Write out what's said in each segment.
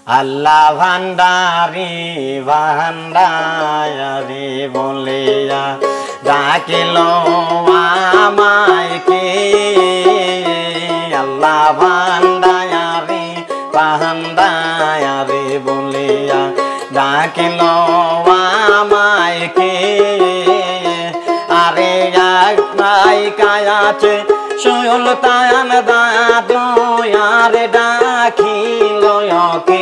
আল্লাহ ভান্ডারি ভান্ডারি বলিয়া ডাকিল আমায় কে আল্লাহ ভান্ডারি ভান্ডারি বলিয়া ডাকিল আমায় কে আরে এক নায়িকায় আছে সুলতান দাদু আরে ডাকিল কে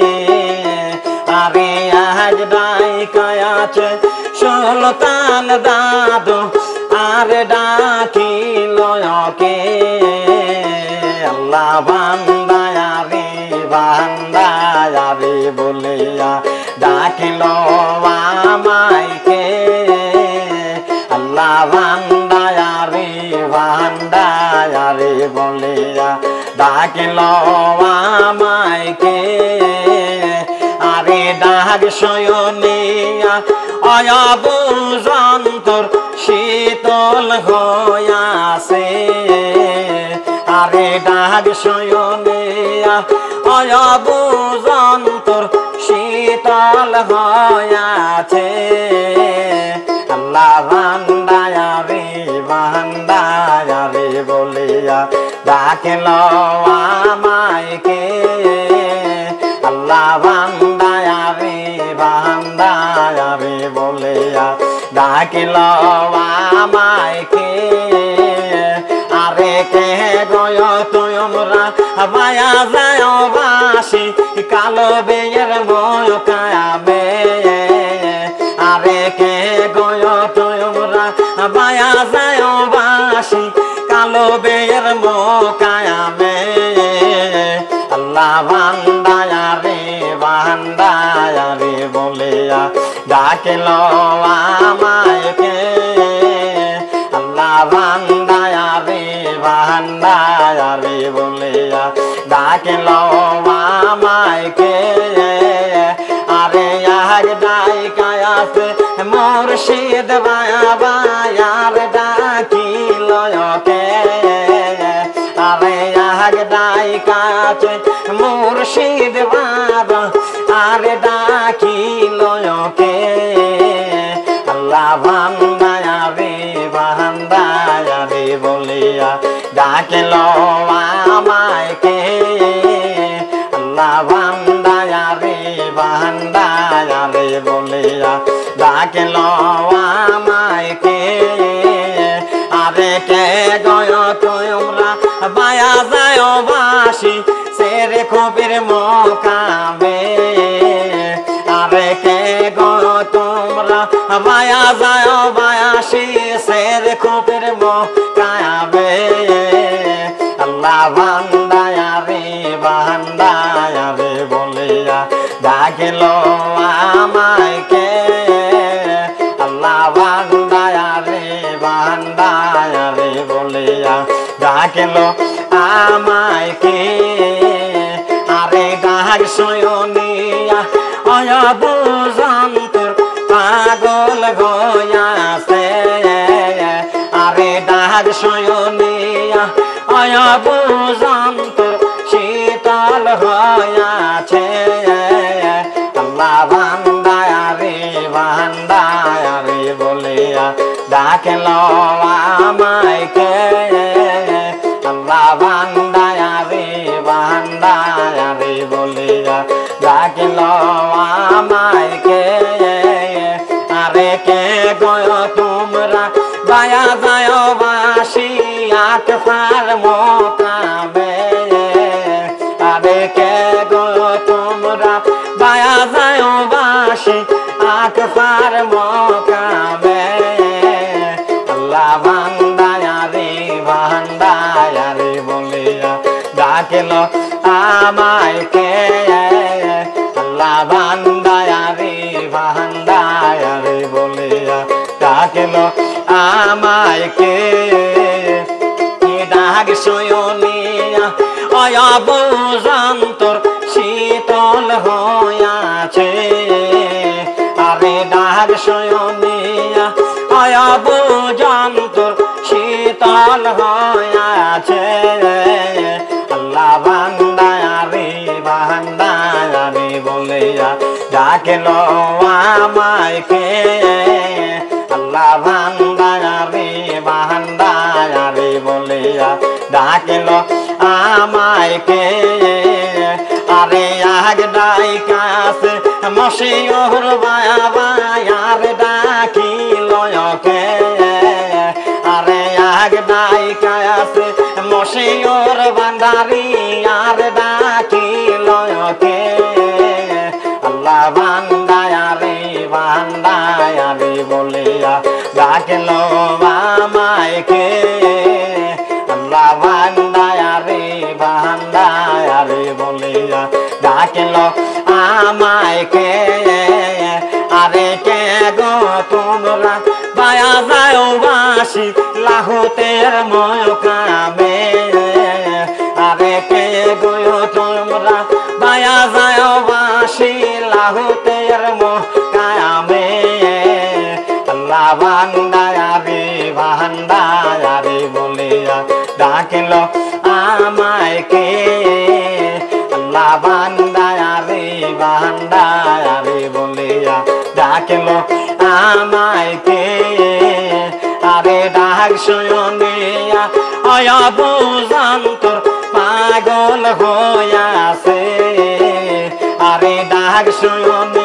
আরে আজ নায়িকায় আছে সুলতান দাদু আরে ডাকিল কে আল্লাহ ভান্ডারি ভান্ডারি বলিয়া ডাকিল আমায় কে আল্লাহ ভান্ডারি ভান্ডারি বলিয়া ডাকিল আমায় কে আরে ডাক শয়নিয়া অবুজন্তর শীতল হইয়াছে আরে ডাক শয়নিয়া অবুজন্তর শীতল হইয়াছে আল্লাহ ভান্ডারি ভান্ডারি বলিয়া ডাকিল আমায় কে আল্লাহ ভান্ডারি ভান্ডারি বলিয়া ডাকিল আমায় কে আরে কে গয় তোমরা বায়া যায় বাসি কালো বেয়ের ময় কায়াবে আরে কে গয় তোমরা বায়া যায় বাসি কালো বেয়ের মোকায়ামে আল্লাহ ভান্ডারি ভান্ডারি বলিয়া ডাকিল আমায় কে আল্লাহ ভান্ডারি ভান্ডারি বলিয়া ডাকিল আমায় কে আরে এক নায়িকায় আছে মুর্শিদ বায়া বায়ার ডাকিল কে আরে এক নায়িকায় আছে মুর্শিদ বাবা আরে ডাকিল কে আল্লাহ ভান্ডারি ভান্ডারি বলিয়া ডাকিল আমায় কে আল্লাহ ভান্ডারি ভান্ডারি বলিয়া ডাকিল আমায় কে আরে কে গয় তোমরা বায়া যায় বাসি সেরে কবির মোকামে আরে কে গয় তোমরা বায়া যায় বায়াসি সেরে কবির মোকামে আল্লাহ ভান্ডারি ভান্ডারি বলিয়া ডাকিল আমায় কে আল্লাহ ভান্ডারি ভান্ডারি বলিয়া ডাকিল আমায় কে আরে ডাক শয়নিয়া অবুজন্তর পাগল হইয়াছে আরে ডাক শয়নিয়া অবুজন্তর শীতল হইয়াছে আল্লাহ ভান্ডারি ভান্ডারি বলিয়া ডাকিল আমায় কে আল্লাহ ভান্ডারি ভান্ডারি বলিয়া ডাকিল আমায় কে আরে কে গয় তোমরা বায়া যায় বাসি আকফার মোকামে আরে কে গয় তোমরা বায়া যায় বাসি আকফার মোকামে আল্লাহ ভান্ডারি ভান্ডারি বলিয়া ডাকিল আমায় কে আল্লাহ ভান্ডারি ভান্ডারি বলিয়া ডাকিল আমায় কে ডাক শয়নিয়া অবুজন্তর শীতল হইয়াছে আরে ডাক শয়নিয়া অবুজন্তর শীতল হইয়াছে আল্লাহ ভান্ডারি ভান্ডারি বলিয়া ডাকিল আমায় কে আল্লাহ ভান্ডারে ভান্ডারে বলিয়া ডাকিল আমায় কে আরে আগ ডাইকাছে মশিউর বায়া বায়ার ডাকিল কে আরে আগ ডাইকাছে মশিউর ভান্ডারি আর ডাকিল কে আল্লাহ ভান্ডারে ভান্ডারে বলিয়া ডাকিল আমায় কে আল্লাহ ভান্ডারে ভান্ডারে বলিয়া ডাকিল আমায় কে আরে কে গো তোমরা বায়া যায় বাসি লাহতের ময়কামে আরে কে গো তোমরা বায়া যায় বাসি লাহতের ময়কামে আল্লাহ ভান্ডারে ভান্ডারে বলিয়া ডাকিল আমায় কে আল্লাহ ভান্ডারে ভান্ডারে বলিয়া ডাকিল আমায় কে আরে ডাক শুনিয়া আয়া বুঝান্তর পাগল হইয়াছে আরে ডাক শুনিয়া